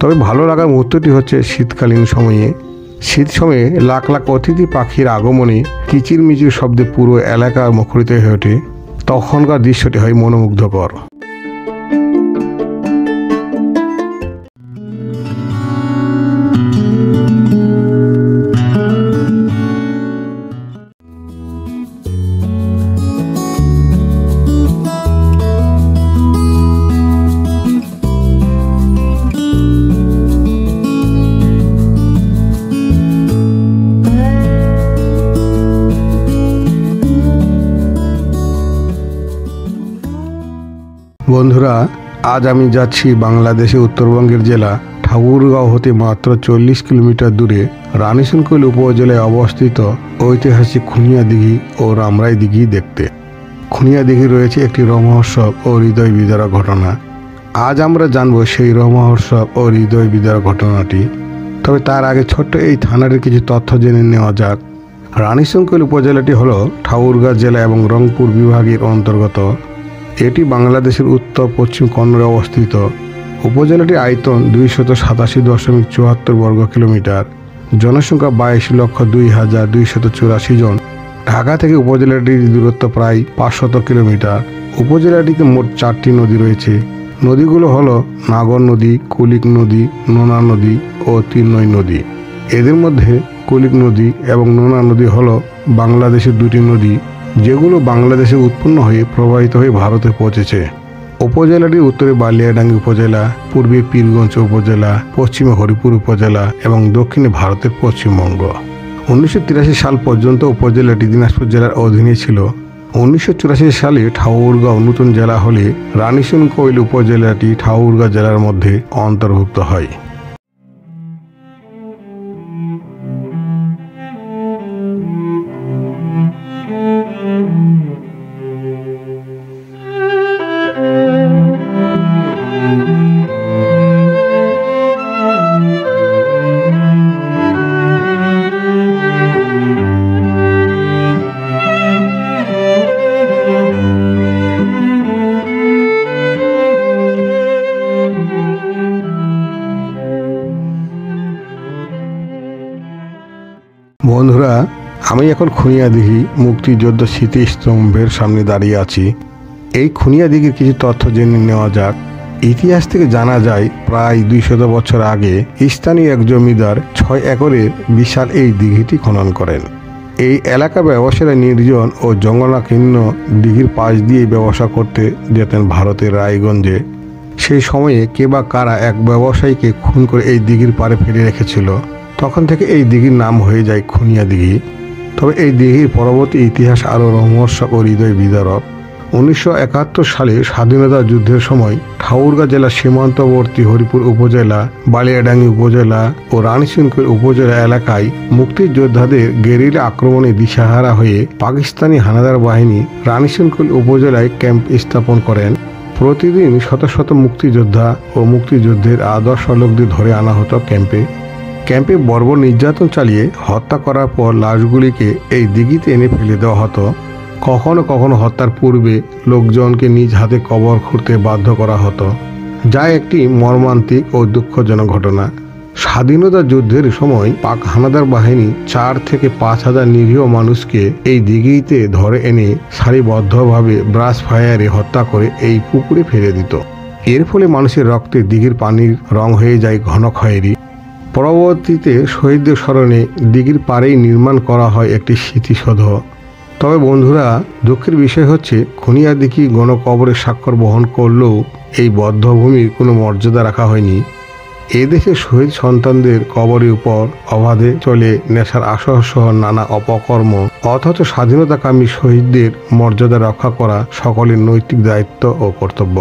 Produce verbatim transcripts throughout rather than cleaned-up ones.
তবে ভালো লাগার মুহূর্তটি হচ্ছে শীতকালীন সময়ে। শীত সময়ে লাখ লাখ অতিথি পাখির আগমনে কিচিরমিচির শব্দে পুরো এলাকা মুখরিত হয়ে ওঠে। তখনকার দৃশ্যটি হয় মনোমুগ্ধকর। বন্ধুরা, আজ আমি যাচ্ছি বাংলাদেশের উত্তরবঙ্গের জেলা ঠাকুরগাঁও হতে মাত্র চল্লিশ কিলোমিটার দূরে রানীশংকৈল উপজেলায় অবস্থিত ঐতিহাসিক খুনিয়া দিঘি ও রামরাই দিঘি দেখতে। খুনিয়া দিঘি রয়েছে একটি রোমহর্ষক ও হৃদয় বিদারক ঘটনা। আজ আমরা জানব সেই রোমহর্ষক ও হৃদয় বিদারক ঘটনাটি। তবে তার আগে ছোট্ট এই থানাটির কিছু তথ্য জেনে নেওয়া যাক। রানীশংকৈল উপজেলাটি হল ঠাকুরগাঁও জেলা এবং রংপুর বিভাগের অন্তর্গত। এটি বাংলাদেশের উত্তর পশ্চিম কোণে অবস্থিত। উপজেলাটির আয়তন দুইশত সাতাশি দশমিক চুয়াত্তর বর্গ কিলোমিটার, জনসংখ্যা বাইশ লক্ষ দুই হাজার দুইশত চুরাশি জন। ঢাকা থেকে উপজেলাটির দূরত্ব প্রায় পাঁচশত কিলোমিটার। উপজেলাটিতে মোট চারটি নদী রয়েছে। নদীগুলো হলো নাগর নদী, কুলিক নদী, নোনা নদী ও তিরনই নদী। এদের মধ্যে কুলিক নদী এবং নোনা নদী হলো বাংলাদেশের দুটি নদী, যেগুলো বাংলাদেশে উৎপন্ন হয়ে প্রবাহিত হয়ে ভারতে পৌঁছেছে। উপজেলাটির উত্তরে বালিয়াডাঙ্গি উপজেলা, পূর্বে পীরগঞ্জ উপজেলা, পশ্চিমে হরিপুর উপজেলা এবং দক্ষিণে ভারতের পশ্চিমবঙ্গ। উনিশশো তিরাশি সাল পর্যন্ত উপজেলাটি দিনাজপুর জেলার অধীনে ছিল। উনিশশো চুরাশি সালে ঠাকুরগাঁও নতুন জেলা হলে রানীশংকৈল উপজেলাটি ঠাকুরগাঁও জেলার মধ্যে অন্তর্ভুক্ত হয়। বন্ধুরা, আমি এখন খুনিয়া দিঘি মুক্তিযোদ্ধা স্মৃতিস্তম্ভের সামনে দাঁড়িয়ে আছি। এই খুনিয়া দিঘির কিছু তথ্য জেনে নেওয়া যাক। ইতিহাস থেকে জানা যায়, প্রায় দুইশত বছর আগে স্থানীয় এক জমিদার ছয় একরের বিশাল এই দিঘিটি খনন করেন। এই এলাকা ব্যবসায়ীরা নির্জন ও জঙ্গলাকীর্ণ দিঘির পাশ দিয়ে ব্যবসা করতে যেতেন ভারতের রায়গঞ্জে। সেই সময়ে কে বা কারা এক ব্যবসায়ীকে খুন করে এই দিঘির পাড়ে ফেলে রেখেছিল। তখন থেকে এই দিঘির নাম হয়ে যায় খুনিয়া দিঘি। তবে এই দিঘির পরবর্তী ইতিহাস আরও রোমহর্ষক ও হৃদয় বিদারক। উনিশশো একাত্তর সালে স্বাধীনতা যুদ্ধের সময় ঠাকুরগাঁও জেলার সীমান্তবর্তী হরিপুর উপজেলা, বালিয়াডাঙ্গি উপজেলা ও রানীশংকৈল উপজেলা এলাকায় মুক্তিযোদ্ধাদের গেরিলা আক্রমণে দিশাহারা হয়ে পাকিস্তানি হানাদার বাহিনী রানীশংকৈল উপজেলায় ক্যাম্প স্থাপন করেন। প্রতিদিন শত শত মুক্তিযোদ্ধা ও মুক্তিযুদ্ধের আদর্শ লোকদের ধরে আনা হতো ক্যাম্পে। ক্যাম্পে বর্বর নির্যাতন চালিয়ে হত্যা করার পর লাশগুলিকে এই দিঘিতে এনে ফেলে দেওয়া হতো। কখনো কখনো হত্যার পূর্বে লোকজনকে নিজ হাতে কবর খুঁড়তে বাধ্য করা হতো, যা একটি মর্মান্তিক ও দুঃখজনক ঘটনা। স্বাধীনতা যুদ্ধের সময় পাক হানাদার বাহিনী চার থেকে পাঁচ হাজার নিরীহ মানুষকে এই দিঘিতে ধরে এনে সারিবদ্ধভাবে ব্রাশ ফায়ারে হত্যা করে এই পুকুরে ফেলে দিত। এর ফলে মানুষের রক্তে দিঘির পানির রং হয়ে যায় ঘন খয়েরি। পরবর্তীতে শহীদদের স্মরণে দিঘির পাড়েই নির্মাণ করা হয় একটি স্মৃতিসৌধ। তবে বন্ধুরা, দুঃখের বিষয় হচ্ছে খুনিয়া দিঘি গণকবরের স্বাক্ষর বহন করলেও এই বদ্ধভূমির কোনো মর্যাদা রাখা হয়নি। এদেশে শহীদ সন্তানদের কবরের উপর অবাধে চলে নেশার আসর সহ নানা অপকর্ম, অথচ স্বাধীনতাকামী শহীদদের মর্যাদা রক্ষা করা সকলের নৈতিক দায়িত্ব ও কর্তব্য।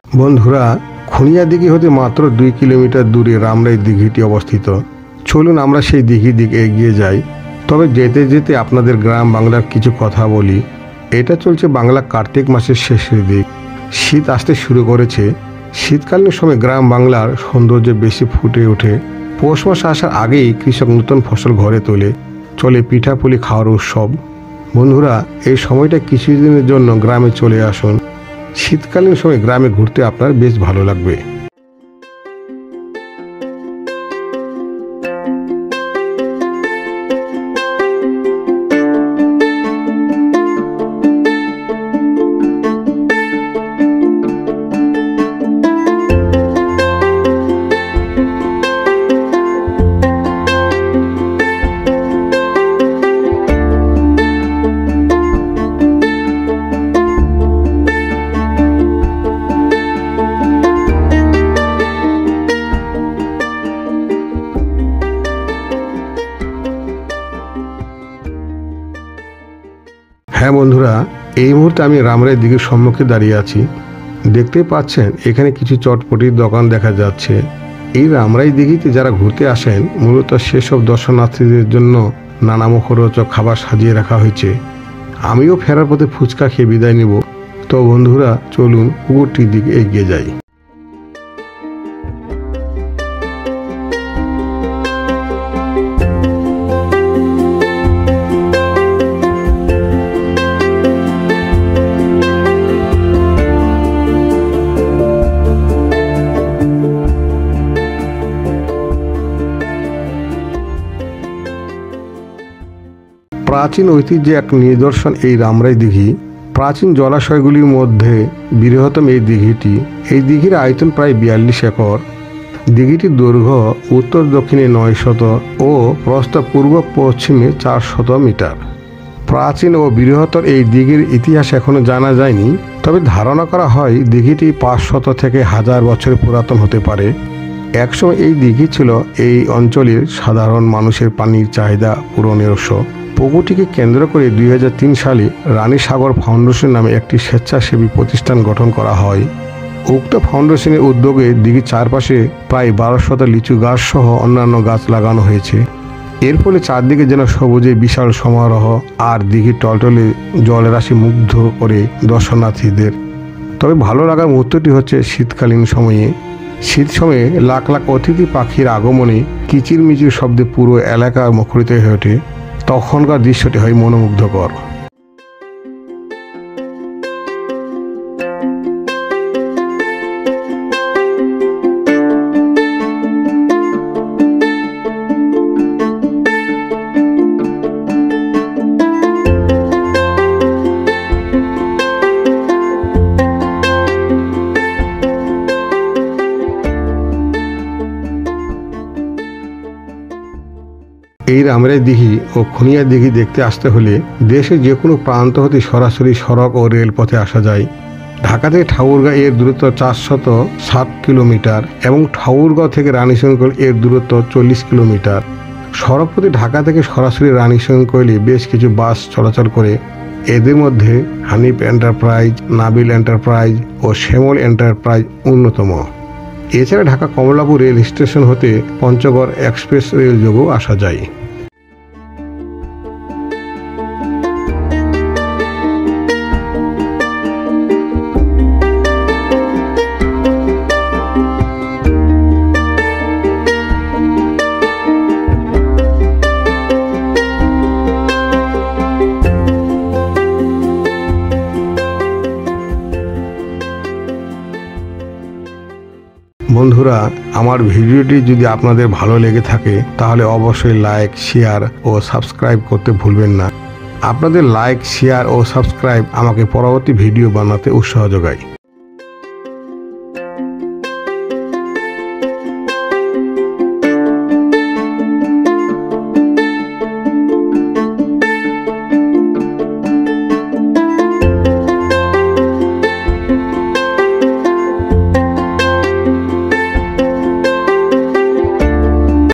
বন্ধুরা, খুনিয়া দিঘি হতে মাত্র দুই কিলোমিটার দূরে রামরাই দিঘিটি অবস্থিত। চলুন আমরা সেই দিঘির দিকে এগিয়ে যাই। তবে যেতে যেতে আপনাদের গ্রাম বাংলার কিছু কথা বলি। এটা চলছে বাংলা কার্তিক মাসের শেষের দিক। শীত আসতে শুরু করেছে। শীতকালীন সময় গ্রাম বাংলার সৌন্দর্য বেশি ফুটে ওঠে। পৌষ মাস আসার আগেই কৃষক নতুন ফসল ঘরে তোলে, চলে পিঠাপুলি খাওয়ার উৎসব। বন্ধুরা, এই সময়টা কিছুদিনের জন্য গ্রামে চলে আসুন। শীতকালীন সময় গ্রামে ঘুরতে আপনার বেশ ভালো লাগবে। হ্যাঁ বন্ধুরা, এই মুহূর্তে আমি রামরাই দিঘির সম্মুখে দাঁড়িয়ে আছি। দেখতে পাচ্ছেন এখানে কিছু চটপটির দোকান দেখা যাচ্ছে। এই রামরাই দিঘিতে যারা ঘুরতে আসেন মূলত সেসব দর্শনার্থীদের জন্য নানা মুখরোচক খাবার সাজিয়ে রাখা হয়েছে। আমিও ফেরার পথে ফুচকা খেয়ে বিদায় নেব। তো বন্ধুরা, চলুন পুকুরটির দিকে এগিয়ে যাই। প্রাচীন ঐতিহ্যে এক নিদর্শন এই রামরাই দিঘি। প্রাচীন জলাশয়গুলির মধ্যে বৃহত্তম এই দিঘিটি। এই দিঘির আয়তন প্রায় বিয়াল্লিশ একর। দিঘিটির দৈর্ঘ্য উত্তর দক্ষিণে নয় শত ও প্রস্থ পূর্ব পশ্চিমে চার শত মিটার। প্রাচীন ও বৃহত্তর এই দিঘির ইতিহাস এখনো জানা যায়নি, তবে ধারণা করা হয় দিঘিটি পাঁচশত থেকে হাজার বছর পুরাতন হতে পারে। একসময় এই দিঘি ছিল এই অঞ্চলের সাধারণ মানুষের পানির চাহিদা পূরণের উৎস। পুকুরটিকে কেন্দ্র করে দুই হাজার তিন সালে রানী সাগর ফাউন্ডেশন নামে একটি স্বেচ্ছাসেবী প্রতিষ্ঠান গঠন করা হয়। উক্ত ফাউন্ডেশনের উদ্যোগে দিঘির চারপাশে প্রায় বারো শত লিচু গাছ সহ অন্যান্য গাছ লাগানো হয়েছে। এর ফলে চারদিকে যেন সবুজে বিশাল সমারোহ, আর দিঘির টলটলে জলরাশি মুগ্ধ করে দর্শনার্থীদের। তবে ভালো লাগার মুহূর্তটি হচ্ছে শীতকালীন সময়ে। শীত সময়ে লাখ লাখ অতিথি পাখির আগমনে কিচিরমিচির শব্দে পুরো এলাকা মুখরিত হয়ে ওঠে। তখনকার দৃশ্যটি হয় মনোমুগ্ধকর। এই রামরাই দিঘি ও খুনিয়া দিঘি দেখতে আসতে হলে দেশের যে কোনো প্রান্ত হতে সরাসরি সড়ক ও রেলপথে আসা যায়। ঢাকা থেকে ঠাকুরগাঁও এর দূরত্ব চারশত ষাট কিলোমিটার এবং ঠাকুরগাঁও থেকে রানীশঙ্কৈল এর দূরত্ব চল্লিশ কিলোমিটার। সড়কপথে ঢাকা থেকে সরাসরি রানীশঙ্কৈলে বেশ কিছু বাস চলাচল করে। এদের মধ্যে হানিফ এন্টারপ্রাইজ, নাবিল এন্টারপ্রাইজ ও শ্যামল এন্টারপ্রাইজ অন্যতম। এছাড়া ঢাকা কমলাপুর রেল স্টেশন হতে পঞ্চগড় এক্সপ্রেস রেল যোগেও আসা যায়। বন্ধুরা, আমার ভিডিওটি যদি আপনাদের ভালো লেগে থাকে তাহলে অবশ্যই লাইক, শেয়ার ও সাবস্ক্রাইব করতে ভুলবেন না। আপনাদের লাইক, শেয়ার ও সাবস্ক্রাইব আমাকে পরবর্তী ভিডিও বানাতে উৎসাহ যোগায়।